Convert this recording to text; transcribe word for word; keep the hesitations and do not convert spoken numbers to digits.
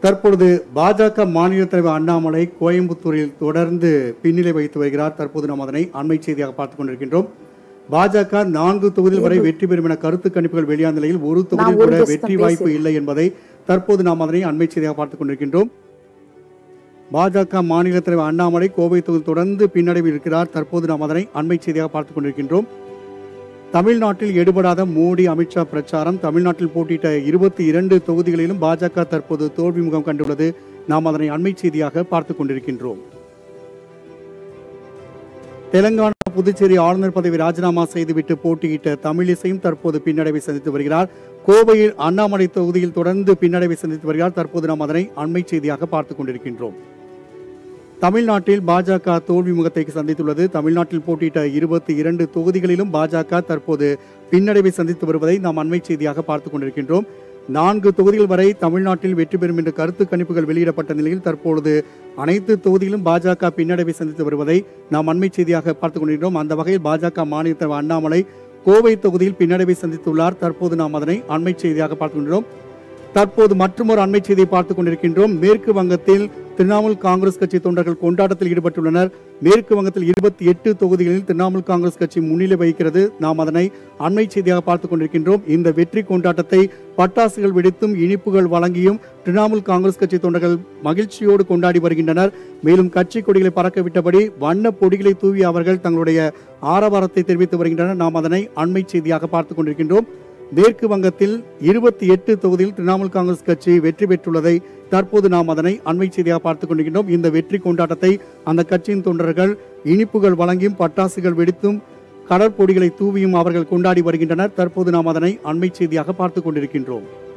தற்பொழுது பாஜக மாநில தலைவர் அண்ணாமலை கோயம்புத்தூரில் தொடர்ந்து பின்னிலை வைத்து வருகிறார். தற்போது நாம் அதனை அண்மை செய்தியாக பார்த்துக் கொண்டிருக்கின்றோம். பாஜக நான்கு தொகுதிகள் வரை வெற்றி பெறும் என கருத்து கணிப்புகள் வெளியான நிலையில் ஒரு தொகுதியில் கூட வெற்றி வாய்ப்பு இல்லை என்பதை தற்போது நாம் அதனை அண்மை செய்தியாக பார்த்துக் கொண்டிருக்கின்றோம். பாஜக மாநில தலைவர் அண்ணாமலை கோவை தொகுதியில் தொடர்ந்து பின்னடைவில் இருக்கிறார். தற்போது நாம் அதனை அண்மை செய்தியாக பார்த்துக் கொண்டிருக்கின்றோம். தமிழ்நாட்டில் எடுபடாத மோடி அமித்ஷா பிரச்சாரம். தமிழ்நாட்டில் போட்டியிட்ட இருபத்தி இரண்டு தொகுதிகளிலும் பாஜக தற்போது தோல்வி முகம் கண்டுள்ளது. நாம் அதனை அண்மை செய்தியாக பார்த்துக் கொண்டிருக்கின்றோம். தெலங்கானா புதுச்சேரி ஆளுநர் பதவி ராஜினாமா செய்துவிட்டு போட்டியிட்ட தமிழிசையும் தற்போது பின்னடைவை சந்தித்து வருகிறார். கோவையில் அண்ணாமலை தொகுதியில் தொடர்ந்து பின்னடைவை சந்தித்து வருகிறார். தற்போது நாம் அதனை அண்மை செய்தியாக பார்த்துக் கொண்டிருக்கின்றோம். தமிழ்நாட்டில் பாஜக தோல்வி முகத்தை சந்தித்துள்ளது. தமிழ்நாட்டில் போட்டியிட்ட இருபத்தி இரண்டு தொகுதிகளிலும் பாஜக தற்போது பின்னடைவை சந்தித்து வருவதை நாம் அண்மை செய்தியாக பார்த்துக் கொண்டிருக்கின்றோம். நான்கு தொகுதிகள் வரை தமிழ்நாட்டில் வெற்றி பெறும் என்று கருத்து கணிப்புகள் வெளியிடப்பட்ட நிலையில் தற்பொழுது அனைத்து தொகுதியிலும் பாஜக பின்னடைவை சந்தித்து வருவதை நாம் அண்மை செய்தியாக பார்த்துக் கொண்டிருக்கிறோம். அந்த வகையில் பாஜக மாநில தலைவர் அண்ணாமலை கோவை தொகுதியில் பின்னடைவை சந்தித்துள்ளார். தற்போது நாம் அதனை அண்மை செய்தியாக பார்த்துக் கொண்டிருக்கிறோம். தற்போது மற்றொரு அண்மை செய்தியை பார்த்துக் கொண்டிருக்கின்றோம். மேற்கு வங்கத்தில் திரிணாமுல் காங்கிரஸ் கட்சி தொண்டர்கள் கொண்டாட்டத்தில் ஈடுபட்டுள்ளனர். மேற்கு வங்கத்தில் இருபத்தி எட்டு தொகுதிகளில் திரிணாமுல் காங்கிரஸ் கட்சி முன்னிலை வகிக்கிறது. நாம் அதனை அண்மை செய்தியாக பார்த்துக் கொண்டிருக்கின்றோம். இந்த வெற்றி கொண்டாட்டத்தை பட்டாசுகள் வெடித்தும் இனிப்புகள் வழங்கியும் திரிணாமுல் காங்கிரஸ் கட்சி தொண்டர்கள் மகிழ்ச்சியோடு கொண்டாடி வருகின்றனர். மேலும் கட்சி கொடிகளை பறக்க விட்டபடி வண்ண பொடிகளை தூவி அவர்கள் தங்களுடைய ஆரவாரத்தை தெரிவித்து வருகின்றனர். நாம் அதனை அண்மை செய்தியாக பார்த்துக் கொண்டிருக்கின்றோம். மேற்கு வங்கத்தில் இருபத்தி எட்டு தொகுதியில் திரிணாமுல் காங்கிரஸ் கட்சி வெற்றி பெற்றுள்ளதை தற்போது நாம் அதனை அண்மை செய்தியாக பார்த்துக் கொண்டிருக்கின்றோம். இந்த வெற்றி கொண்டாட்டத்தை அந்த கட்சியின் தொண்டர்கள் இனிப்புகள் வழங்கியும் பட்டாசுகள் வெடித்தும் கடற்பொடிகளை தூவியும் அவர்கள் கொண்டாடி வருகின்றனர். தற்போது நாம் அதனை அண்மை செய்தியாக பார்த்துக் கொண்டிருக்கின்றோம்.